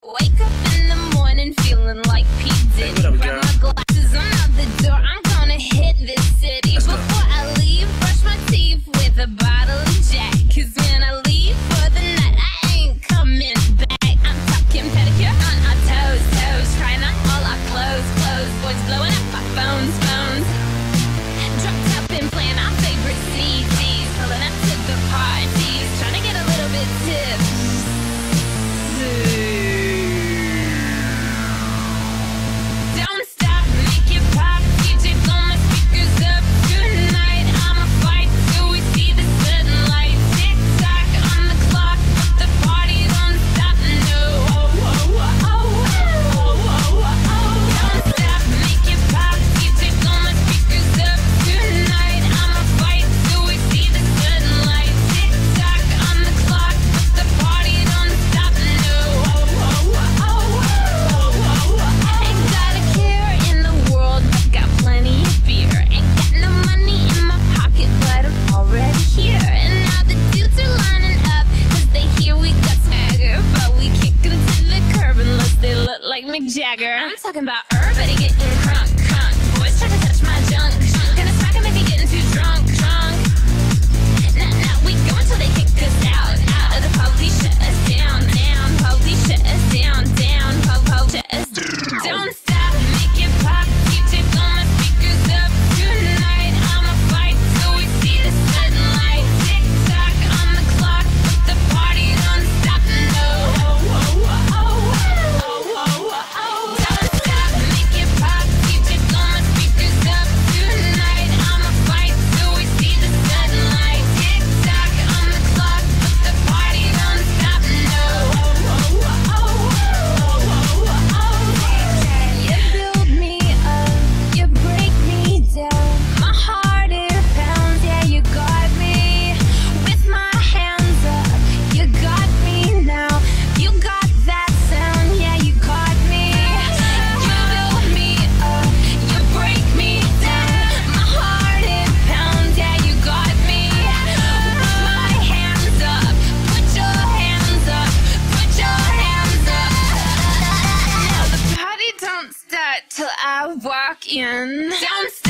Wake up in the morning feeling like P. Diddy. Grab my glasses, I'm out the door, I'm gonna hit this city. Before I leave, brush my teeth with a bottle of Jack. Cause when I leave for the night, I ain't coming back. I'm talking pedicure on our toes, toes. Trying on all our clothes, clothes. Boys blowing up our phones, phones. Dropped up and playing our favorite CDs. Pulling up to the parties, trying to get a little bit tipsy. Don't stop, make it pop. DJ, blow my speakers up tonight. I'ma fight till we see the sunlight. Tick tock on the clock, but the party don't stop. No, oh, oh, oh, oh, oh, oh, oh. Don't stop, make it pop. DJ, blow my speakers up tonight. I'ma fight till we see the sunlight. Tick tock on the clock, but the party don't stop. No, oh, oh, oh, oh, oh, oh. Ain't got a care in the world, but got plenty of beer. Ain't got no money in my pocket, but I'm already here. And now the dudes are lining up, cause they hear we got swagger. But we kick them to the curb unless they look like Mick Jagger. I'm talking about everybody getting crunk, crunk. Boys try to touch my junk, junk. Gonna smack them if you're getting too drunk, drunk. Now we go until they kick us out, out. Of the police shut us down, down. Police shut us down, down. Shut us down. Don't stop, make it pop. DJ, blow my speakers up tonight. I'ma fight till we see the sunlight. Tick tock on the clock, but the party don't stop. No, oh, oh, oh, oh, oh, oh, oh. Don't stop, make it pop. DJ, blow my speakers up tonight. I'ma fight till we see the sunlight. Tick tock on the clock, but the party don't stop. No, oh, oh, oh, oh, oh, oh, oh. You build me up, you break me down. My heart it pounds, yeah, you got me. With my hands up, you got me now. You got that sound, yeah, you got me. You build me up, you break me down. My heart it pounds, yeah, you got me. With my hands up, put your hands up, put your hands up. Now the party don't start till I walk in. Don't